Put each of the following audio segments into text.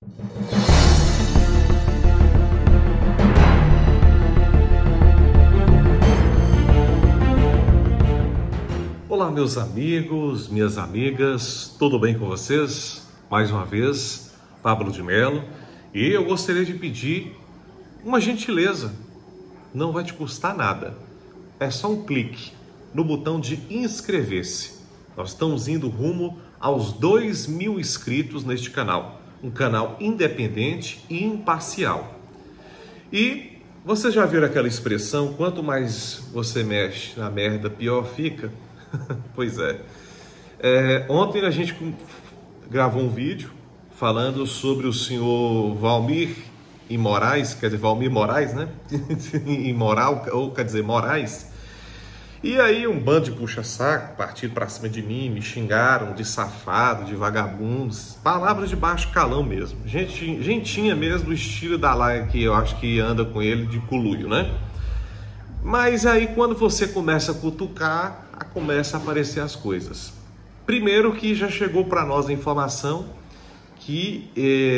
Olá, meus amigos, minhas amigas, tudo bem com vocês? Mais uma vez, Pablo de Mello, e eu gostaria de pedir uma gentileza. Não vai te custar nada, é só um clique no botão de inscrever-se. Nós estamos indo rumo aos 2.000 inscritos neste canal, um canal independente e imparcial. E você já viu aquela expressão, quanto mais você mexe na merda, pior fica? Pois é. Ontem a gente gravou um vídeo falando sobre o senhor Valmir Moraes, né? Imoral, ou quer dizer, Moraes. E aí um bando de puxa-saco partiram para cima de mim, me xingaram de safado, de vagabundos, palavras de baixo calão mesmo. Gentinha mesmo, do estilo da Laia que eu acho que anda com ele de coluio, né? Mas aí quando você começa a cutucar, começa a aparecer as coisas. Primeiro que já chegou para nós a informação que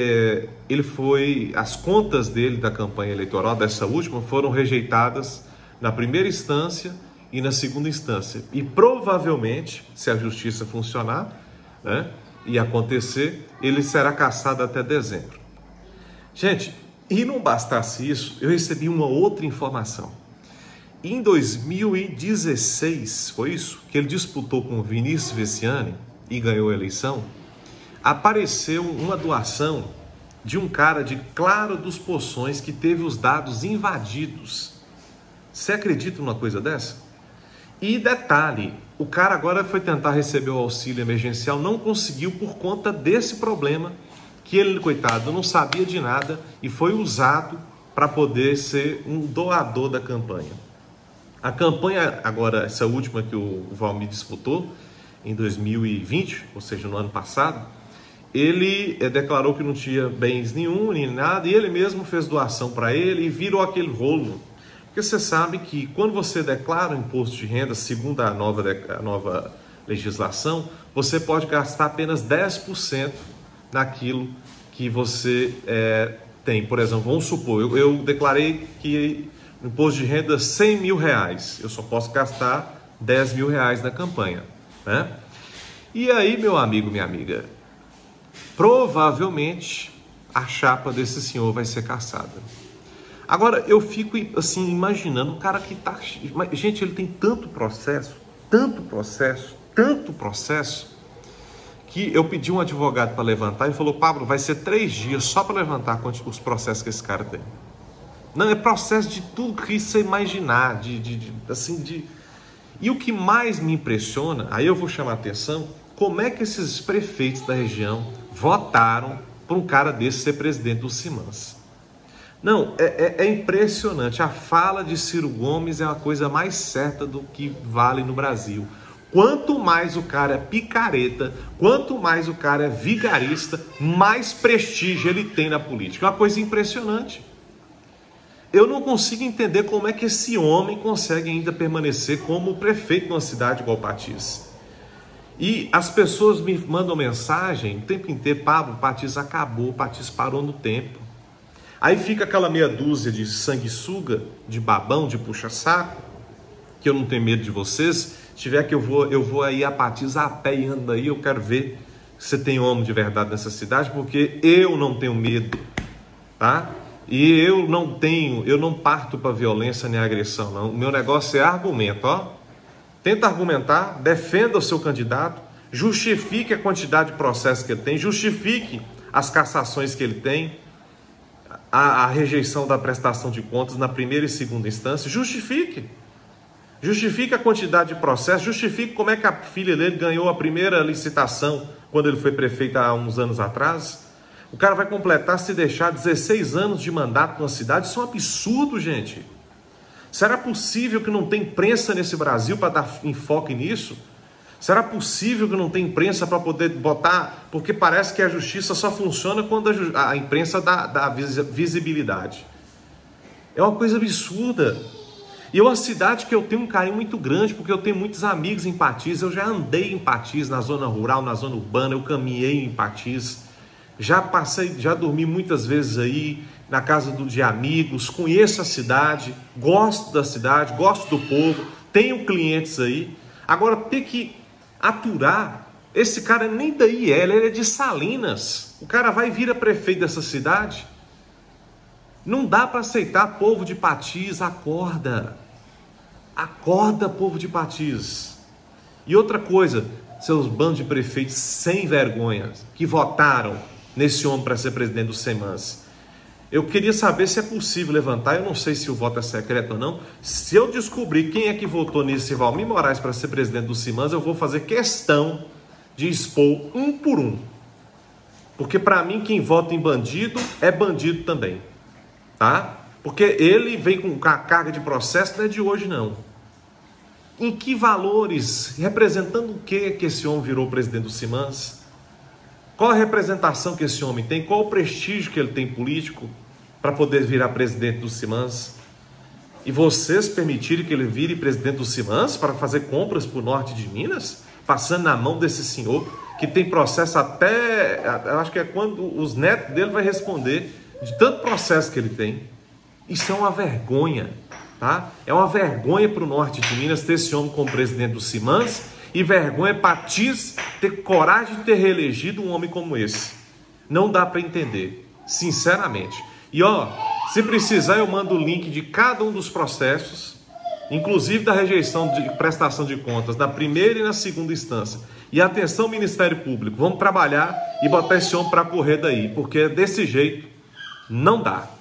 as contas dele da campanha eleitoral, dessa última, foram rejeitadas na primeira instância e na segunda instância. E provavelmente, se a justiça funcionar, né, e acontecer, ele será cassado até dezembro. Gente, e não bastasse isso, eu recebi uma outra informação. Em 2016, foi isso? Que ele disputou com Vinícius Veciani e ganhou a eleição. Apareceu uma doação de um cara de Claro dos Poções que teve os dados invadidos. Você acredita numa coisa dessa? E detalhe, o cara agora foi tentar receber o auxílio emergencial, não conseguiu por conta desse problema, que ele, coitado, não sabia de nada e foi usado para poder ser um doador da campanha. A campanha agora, essa última que o Valmir disputou, em 2020, ou seja, no ano passado, ele declarou que não tinha bens nenhum, nem nada, e ele mesmo fez doação para ele e virou aquele rolo. Porque você sabe que quando você declara o imposto de renda, segundo a nova legislação, você pode gastar apenas 10% naquilo que você tem. Por exemplo, vamos supor, eu declarei que o imposto de renda R$100 mil, eu só posso gastar R$10 mil na campanha, né? E aí, meu amigo, minha amiga, provavelmente a chapa desse senhor vai ser cassada. Agora, eu fico assim, imaginando um cara que tá... Gente, ele tem tanto processo, que eu pedi um advogado para levantar e falou, Pablo, vai ser 3 dias só para levantar os processos que esse cara tem. Não, é processo de tudo que você imaginar, E o que mais me impressiona, aí eu vou chamar a atenção, como é que esses prefeitos da região votaram para um cara desse ser presidente do Simans. Não, é impressionante. A fala de Ciro Gomes é uma coisa mais certa do que vale no Brasil. Quanto mais o cara é picareta, quanto mais o cara é vigarista, mais prestígio ele tem na política. É uma coisa impressionante. Eu não consigo entender como é que esse homem consegue ainda permanecer como prefeito de uma cidade igual Patis. E as pessoas me mandam mensagem o tempo inteiro, Pablo, Patis acabou, Patis parou no tempo. Aí fica aquela meia dúzia de sanguessuga, de babão, de puxa-saco, que eu não tenho medo de vocês. Se tiver que eu vou aí a Patis a pé e ando aí, eu quero ver se você tem homem de verdade nessa cidade, porque eu não tenho medo, tá? E eu não parto para violência nem agressão, não. O meu negócio é argumento, ó. Tenta argumentar, defenda o seu candidato, justifique a quantidade de processos que ele tem, justifique as cassações que ele tem, a rejeição da prestação de contas na primeira e segunda instância, justifique a quantidade de processos, justifique como é que a filha dele ganhou a primeira licitação quando ele foi prefeito há uns anos atrás. O cara vai completar, se deixar, 16 anos de mandato na cidade. Isso é um absurdo, gente. Será possível que não tem imprensa nesse Brasil para dar enfoque nisso? Será possível que não tem imprensa para poder botar... Porque parece que a justiça só funciona quando a imprensa dá visibilidade. É uma coisa absurda. E é uma cidade que eu tenho um carinho muito grande, porque eu tenho muitos amigos em Patis. Eu já andei em Patis, na zona rural, na zona urbana. Eu caminhei em Patis. já dormi muitas vezes aí na casa de amigos, conheço a cidade, gosto da cidade, gosto do povo, tenho clientes aí. Agora, ter que aturar, esse cara nem daí ele é de Salinas. O cara vai vir a prefeito dessa cidade. Não dá para aceitar, povo de Patis, acorda. Acorda, povo de Patis. E outra coisa, seus bandos de prefeitos sem vergonha, que votaram nesse homem para ser presidente do SEMANS. Eu queria saber se é possível levantar, eu não sei se o voto é secreto ou não. Se eu descobrir quem é que votou nesse Valmir Moraes para ser presidente do SEMANS, eu vou fazer questão de expor um por um. Porque para mim quem vota em bandido é bandido também. Tá? Porque ele vem com a carga de processo, não é de hoje não. Em que valores, representando o que esse homem virou presidente do SEMANS? Qual a representação que esse homem tem? Qual o prestígio que ele tem político para poder virar presidente do SEMANS? E vocês permitirem que ele vire presidente do SEMANS para fazer compras para o norte de Minas? Passando na mão desse senhor que tem processo até... Eu acho que é quando os netos dele vai responder de tanto processo que ele tem. Isso é uma vergonha, tá? É uma vergonha para o norte de Minas ter esse homem como presidente do SEMANS e vergonha para Patis ter coragem de ter reelegido um homem como esse. Não dá para entender, sinceramente. E ó, se precisar eu mando o link de cada um dos processos, inclusive da rejeição de prestação de contas na primeira e na segunda instância. E atenção, Ministério Público, vamos trabalhar e botar esse homem para correr daí, porque desse jeito não dá.